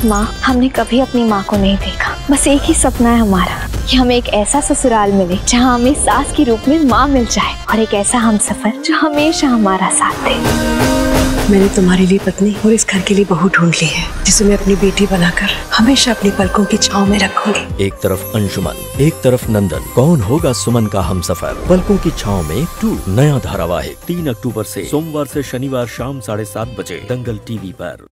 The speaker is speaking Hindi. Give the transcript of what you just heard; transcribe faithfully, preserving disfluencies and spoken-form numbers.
माँ, हमने कभी अपनी माँ को नहीं देखा। बस एक ही सपना है हमारा कि हमें एक ऐसा ससुराल मिले जहाँ हमें सास के रूप में माँ मिल जाए, और एक ऐसा हमसफर जो हमेशा हमारा साथ दे। मैंने तुम्हारे लिए पत्नी और इस घर के लिए बहू ढूंढ ली है, जिसे मैं अपनी बेटी बनाकर हमेशा अपनी पलकों की छांव में रखूंगी। एक तरफ अंशुमन, एक तरफ नंदन, कौन होगा सुमन का हमसफर? पलकों की छांव में टू नया धारावाहिक तीन अक्टूबर से सोमवार से शनिवार शाम साढ़े सात बजे दंगल टीवी पर।